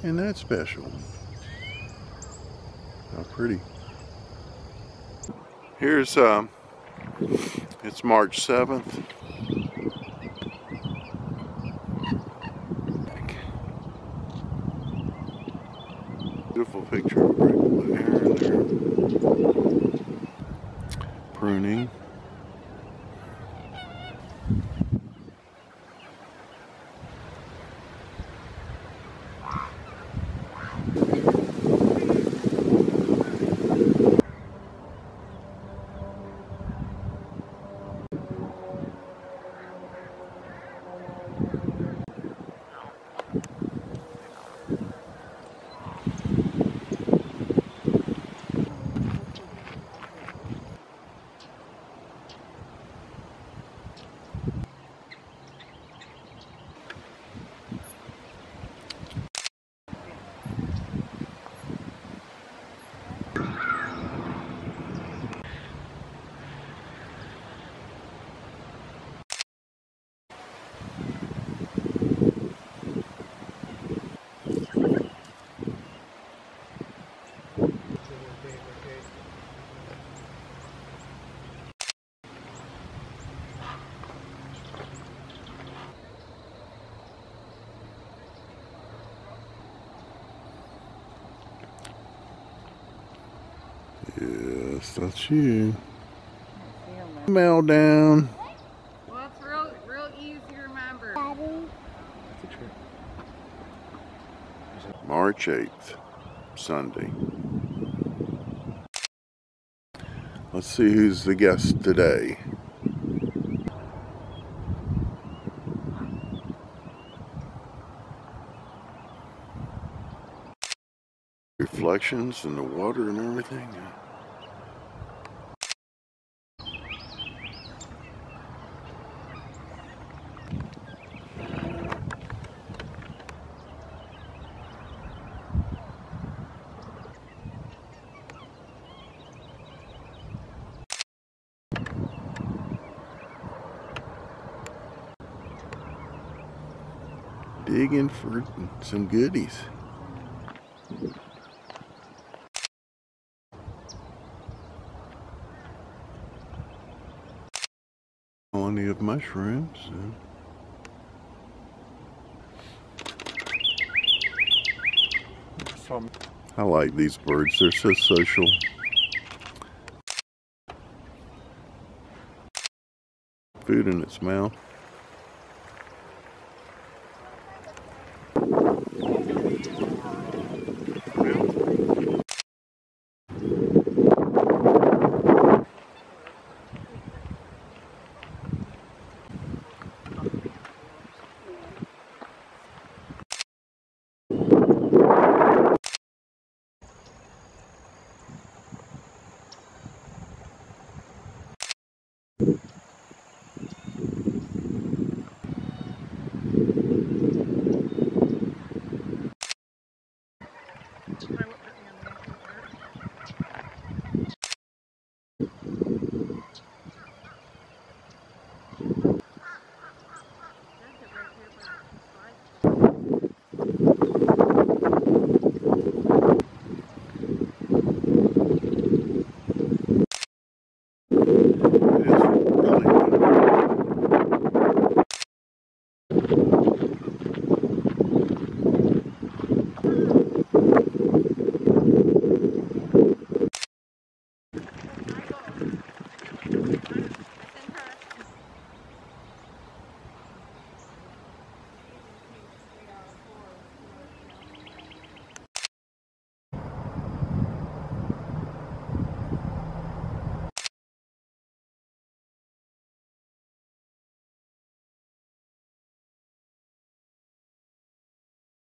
Isn't that special? How pretty. Here's, it's March 7th. Beautiful picture of a great blue heron there. Pruning. Yes, that's you. Mail down. Well, it's real easy to remember. March 8th, Sunday. Let's see who's the guest today. Reflections in the water and everything. Digging for some goodies. Colony of mushrooms. I like these birds, they're so social. Food in its mouth.